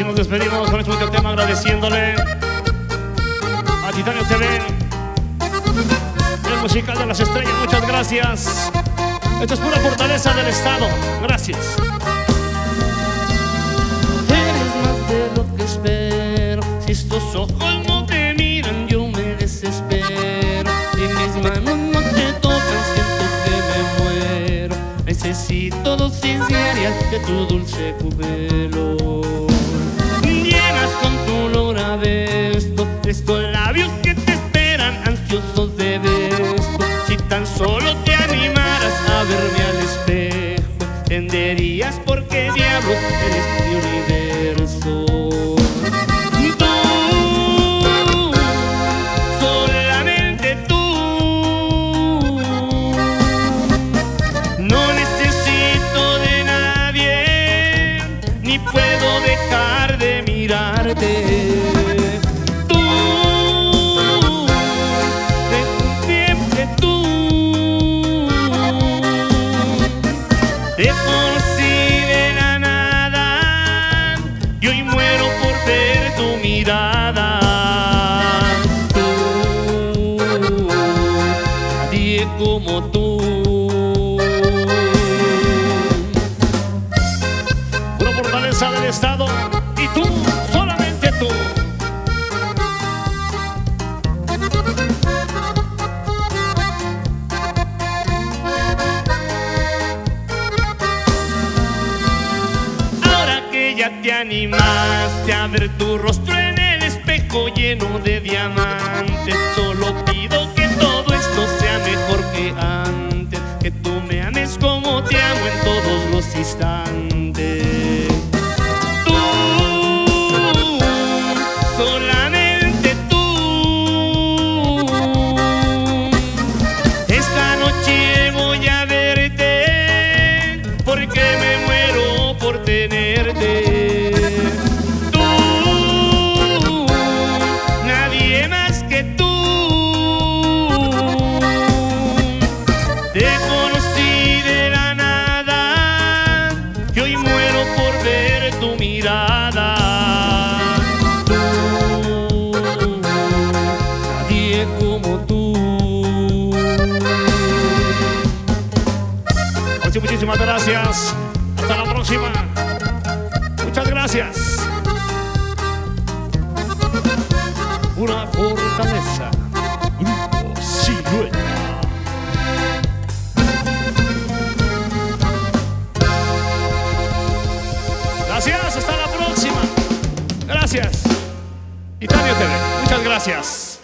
así nos despedimos con este último tema, agradeciéndole a Titanio TV, el musical de las estrellas. Muchas gracias. Esto es pura fortaleza del Estado. Gracias. Eres más de lo que espero. Si estos ojos no te miran, yo me desespero. Y mis manos no te tocan, siento que me muero. Necesito dosis diarias de tu dulce jubelo. Llenas con tu olor a besto estos labios que te esperan ansiosos de beso. Si tan solo te animaras a verme al espejo, entenderías por qué diablos eres mi universo. Tú, solamente tú. No necesito de nadie, ni puedo dejar de mirarte. Te conocí de la nada y hoy muero por ver tu mirada. Tú, nadie como tú. Pura fortaleza del Estado. Y tú, solamente tú. Ya te animaste a ver tu rostro en el espejo lleno de diamantes. Solo pido que todo esto sea mejor que antes, que tú me ames como te amo en todos los instantes. Tú, solamente tú. Esta noche voy a verte porque me muero por tenerte. Te conocí de la nada y hoy muero por ver tu mirada. Tú, nadie como tú. Muchísimas gracias. Hasta la próxima. Muchas gracias. Pura fortaleza. Grupo Silueta. Gracias, hasta la próxima. Gracias. Titanio TV, muchas gracias.